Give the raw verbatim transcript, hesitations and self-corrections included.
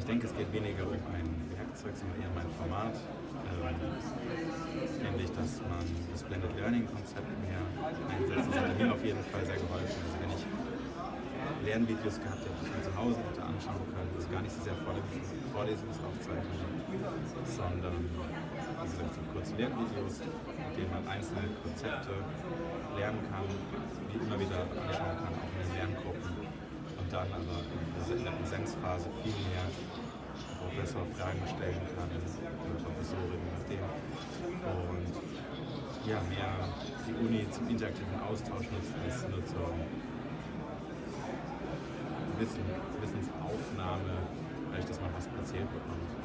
denke, es geht weniger um ein Werkzeug, sondern eher um ein Format. Ähm, nämlich, dass man das Blended Learning Konzept mehr einsetzt. Das hat mir auf jeden Fall sehr geholfen. Also wenn ich Lernvideos gehabt hätte, die ich mir zu Hause hätte anschauen können, also gar nicht so sehr Vorlesungsaufzeichnungen, sondern wie gesagt, so kurze Lernvideos, mit denen man einzelne Konzepte lernen kann, die immer wieder anschauen kann, auch in den Lerngruppen. Und dann aber in der Präsenzphase viel mehr Professor Fragen stellen kann, oder Professorin, je nachdem. Und ja, mehr die Uni zum interaktiven Austausch nutzt, als nur zur Wissen, Wissensaufnahme, vielleicht, dass man was erzählt bekommt.